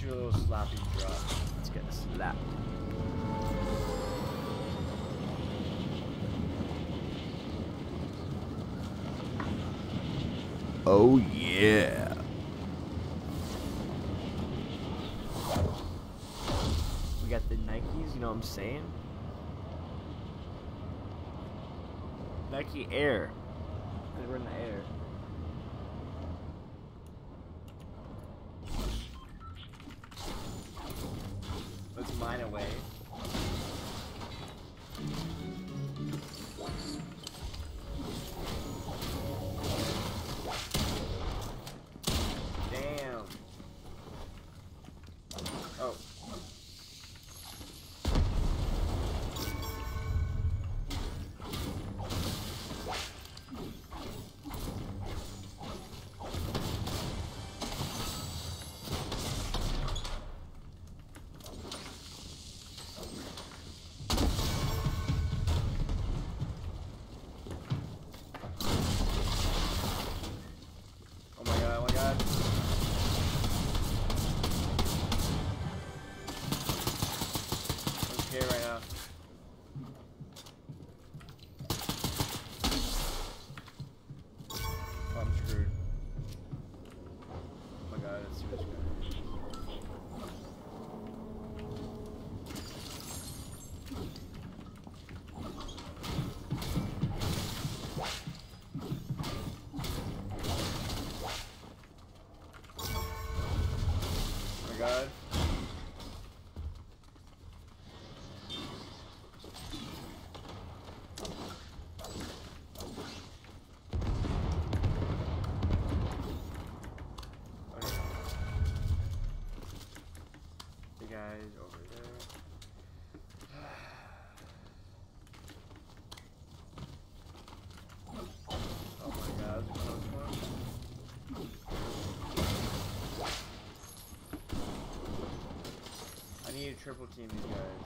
do a little sloppy drop. Let's get a slap. Oh yeah. We got the Nikes, you know what I'm saying? Nike Air. Because we're in the air. Let's mine away. Damn. Oh. Oh my god, oh my god. Okay right now. Oh, I'm screwed. Oh my god, let's see what's going on. Oh my god. Okay. The guys over there. Oh my god, that's a close one. I need to triple team these guys.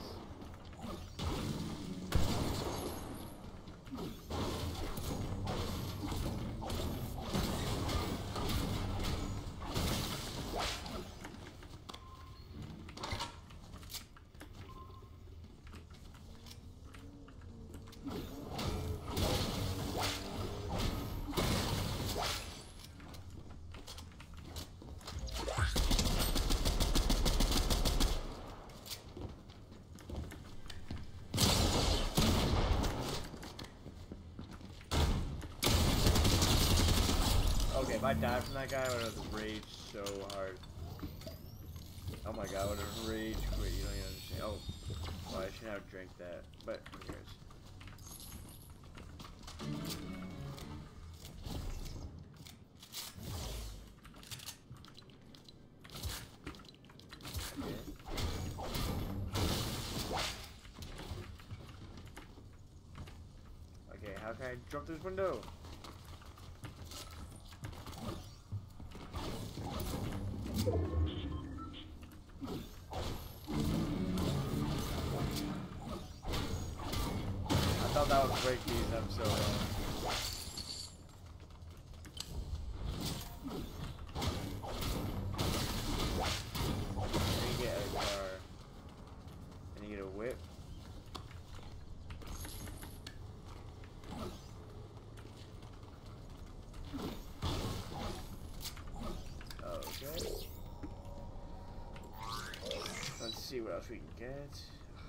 Okay, if I died from that guy, I would have raged so hard. Oh my god, I would have raged quit. You don't even understand. Oh, well, I shouldn't have drank that. But who cares? Okay, how can I jump this window? I thought that would break these, I'm so I need to get a car. I need to get a whip. Okay. Let's see what else we can get.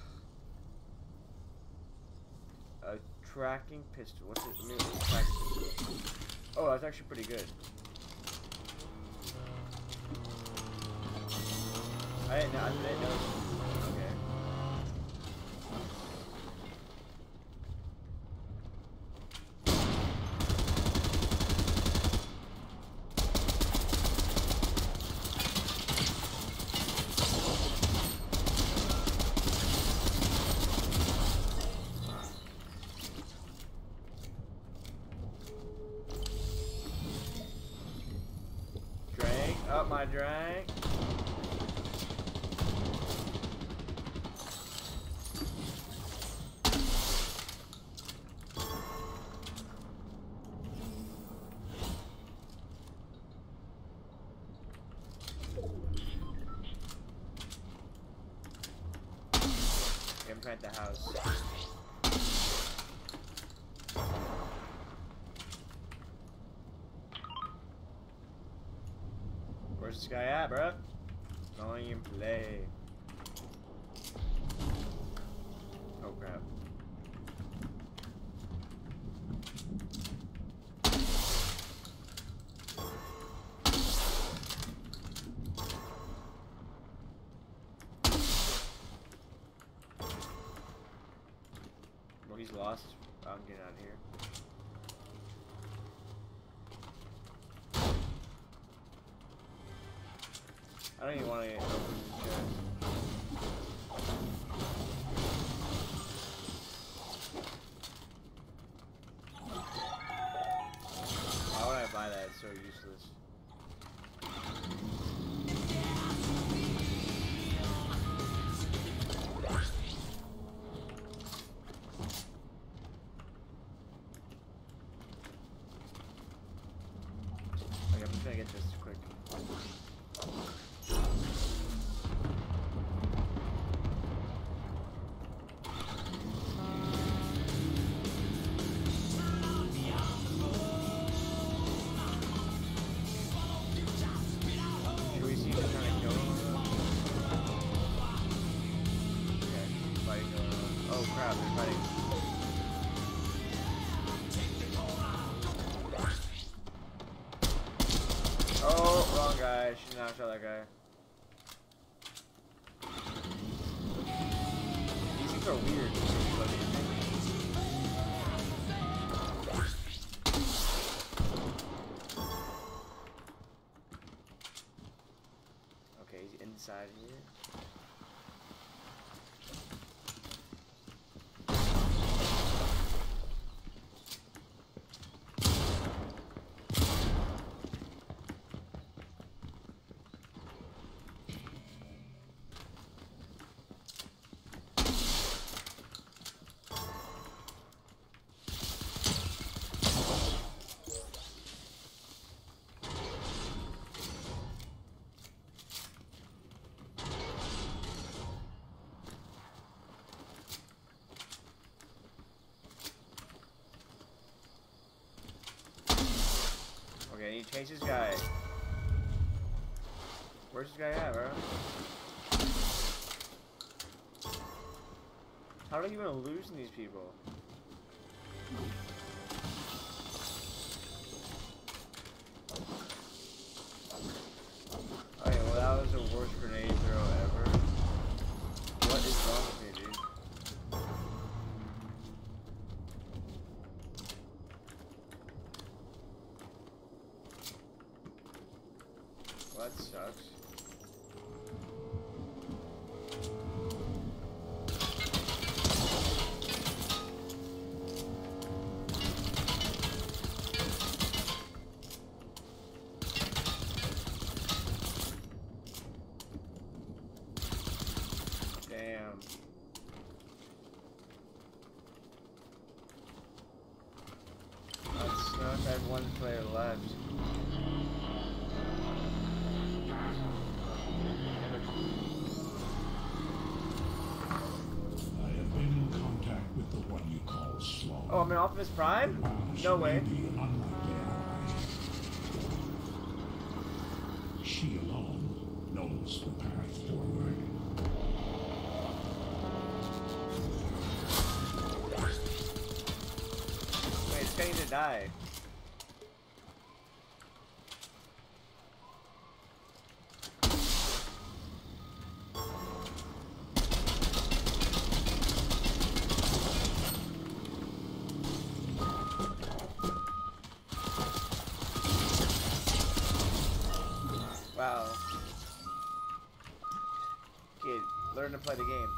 A tracking pistol. What's it? Let me look at the tracking pistol. Oh, that's actually pretty good. I didn't know. Okay. Drink up my drink. plant the house. Where's this guy at, bruh? Going in play. Oh crap. Well, he's lost. I'm getting out of here. I don't even want to open this chest. Why would I buy that? It's so useless. Okay, I'm just gonna get this quick. Oh crap, they're fighting. Oh, wrong guy. Should not shot that guy. These things are weird. Okay, he's inside here. Okay, he chase this guy. Where's this guy at, bro? How are you even losing these people? Okay, well that was the worst grenade throw ever. What is wrong with me, dude? Well, that sucks. Damn. That sucks. I have one player left. I have been in contact with the one you call Sloan. Oh, I'm in Optimus Prime? No way. She alone knows the path forward. Wait, it's going to die. Wow. Kid, learn to play the game.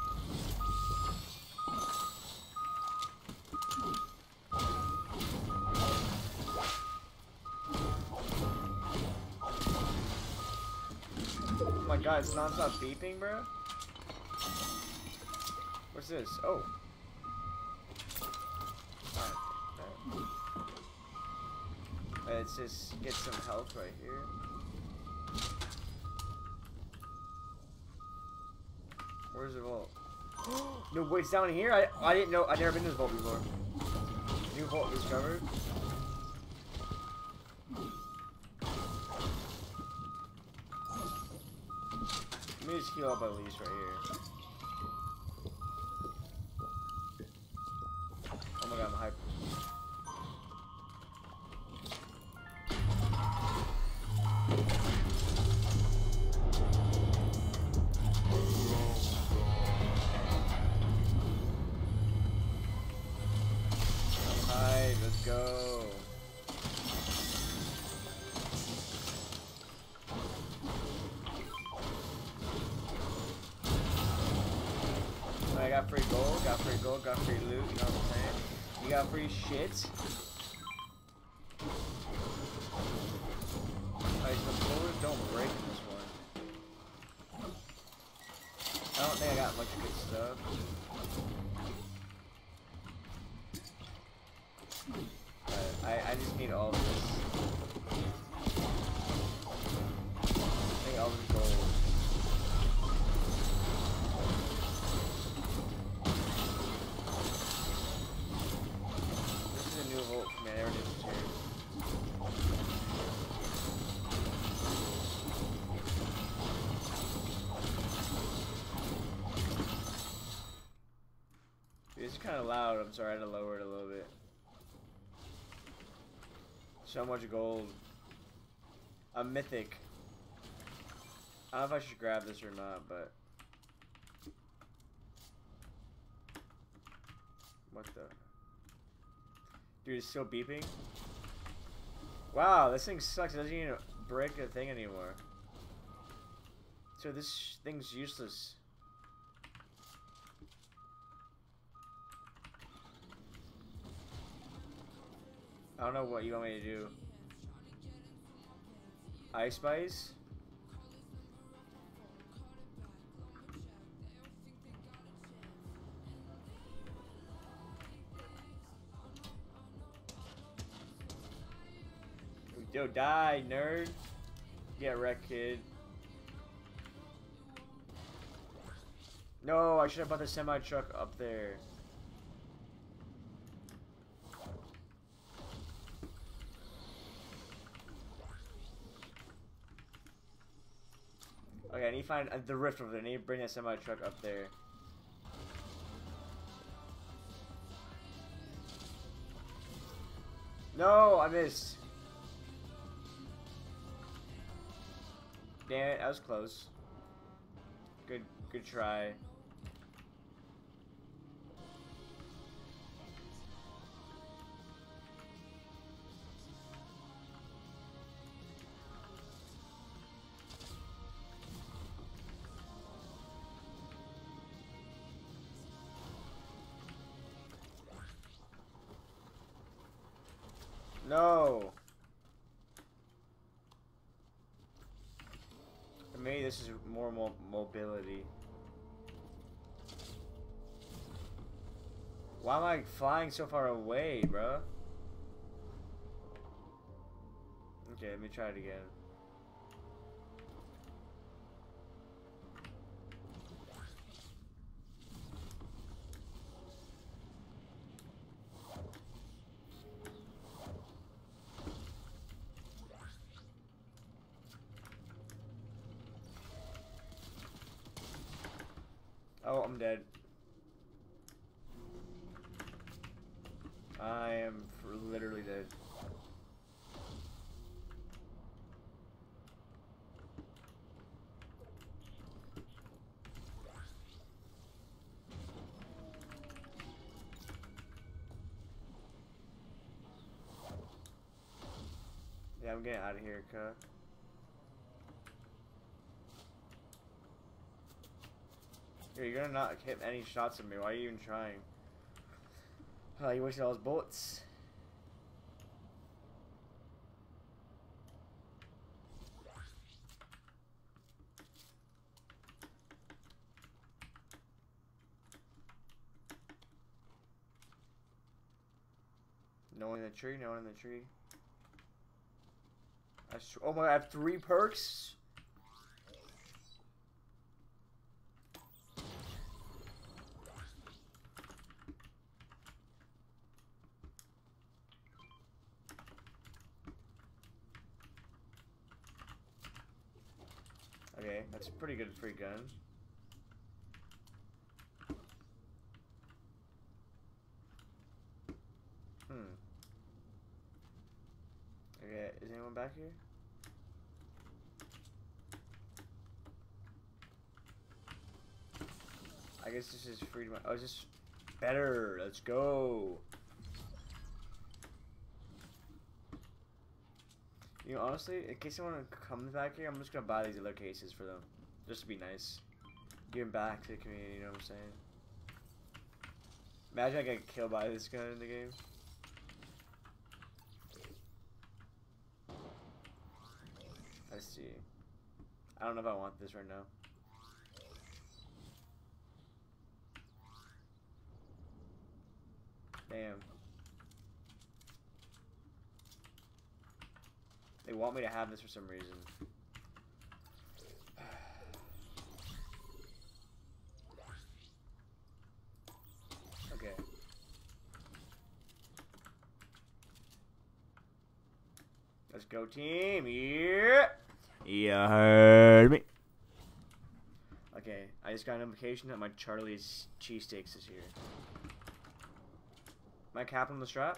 Oh my god, it's non-stop beeping, bro? What's this? Oh. Alright. Let's just get some health right here. Where's the vault? No, wait, it's down here? I didn't know. I've never been to this vault before. New vault discovered. Let me just heal up at least right here. Oh my god, I'm hyped. Alright, let's go. I got free gold, got free gold, got free loot, you know what I'm saying? You got free shit. Alright, so the floors don't break in this one. I don't think I got much good stuff. I just need all of this. I think all of the gold. This is a new vault, man. Everything was here. It's kind of loud. I'm sorry, I had to lower it a little bit. So much gold. A mythic. I don't know if I should grab this or not, but... What the... Dude, it's still beeping? Wow, this thing sucks. It doesn't even break a thing anymore. So this thing's useless. I don't know what you want me to do. Ice Spice? Yo, die, nerd. Get wrecked, kid. No, I should have bought the semi-truck up there. Okay, I need to find the rift over there. I need to bring that semi-truck up there. No, I missed. Damn it, that was close. Good try. No. Maybe this is more mobility. Why am I flying so far away, bro? Okay, let me try it again. Oh, I'm dead. I am literally dead. Yeah, I'm getting out of here, cut. You're gonna not hit any shots at me. Why are you even trying? Oh, you wasted all those bullets. No one in the tree. No one in the tree. Oh my! I have 3 perks. Okay, that's a pretty good free gun. Okay, is anyone back here? I guess this is freedom. Oh, is this better? Let's go. You know, honestly, in case someone comes back here, I'm just gonna buy these other cases for them. Just to be nice. Give them back to the community, you know what I'm saying? Imagine I get killed by this gun in the game. Let's see. I don't know if I want this right now. Damn. They want me to have this for some reason. Okay. Let's go, team. Yeah. You heard me. Okay, I just got a notification that my Charlie's cheesesteaks is here. Am I capping the strap?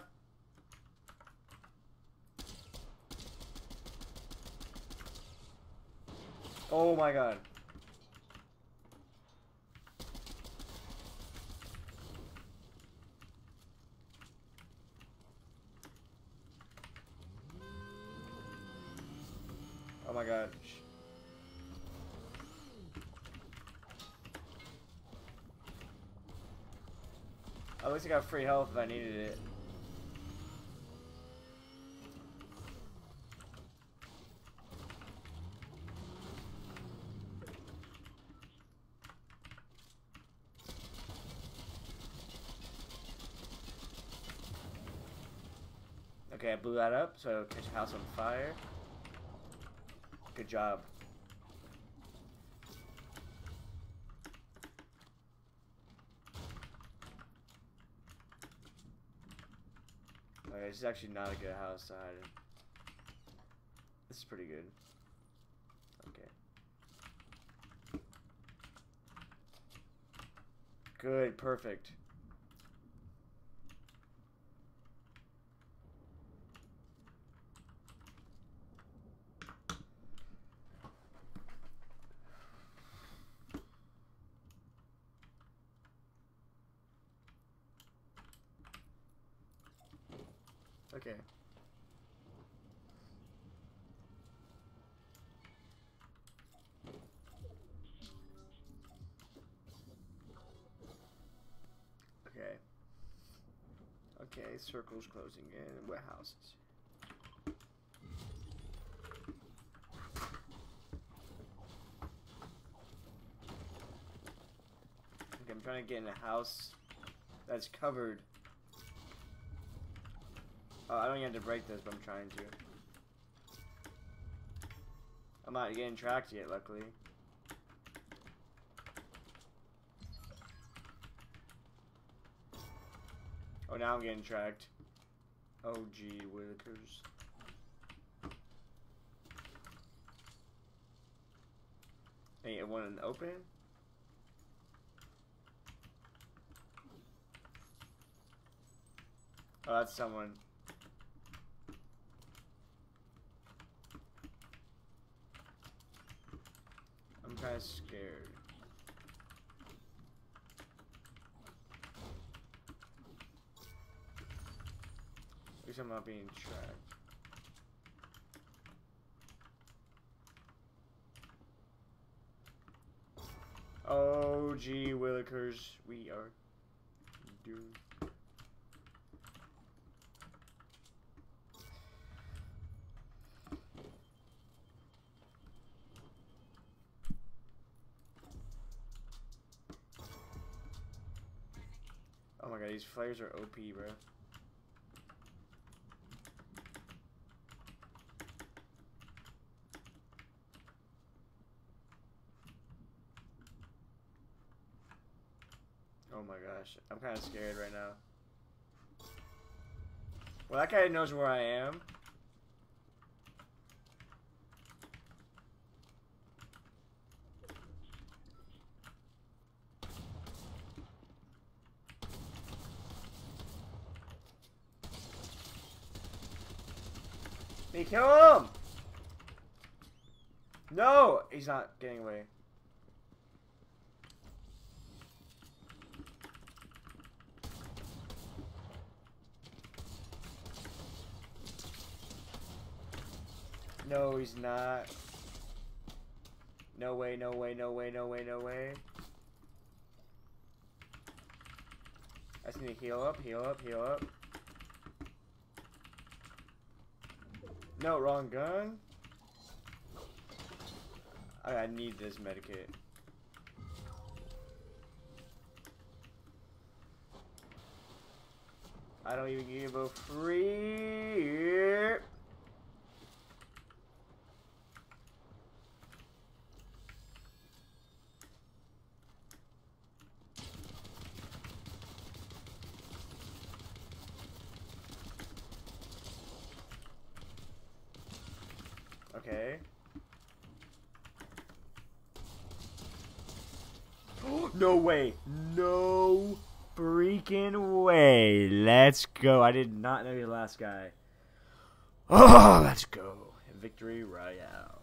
Oh my god. Oh my god. At least I got free health if I needed it. Okay, I blew that up, so it'll catch a house on fire. Good job. Okay, this is actually not a good house to hide in. This is pretty good. Okay. Good, perfect. Okay. Okay. Okay, circles closing in. Warehouses. Okay, I'm trying to get in a house that's covered. Oh, I don't even have to break this, but I'm trying to. I'm not getting tracked yet, luckily. Oh, now I'm getting tracked. Oh, gee, Willikers. Hey, one in the open? Oh, that's someone. I'm kind of scared. At least I'm not being tracked. Oh, gee, Willikers, we are doomed. Oh my god, these flares are OP, bro. Oh my gosh, I'm kind of scared right now. Well, that guy knows where I am. Me kill him! No! He's not getting away. No, he's not. No way, no way, no way, no way, no way. I just need to heal up, heal up, heal up. No, wrong gun. I need this medikit. I don't even give a free. Okay. No way. No freaking way. Let's go. I did not know your last guy. Oh, let's go. Victory Royale.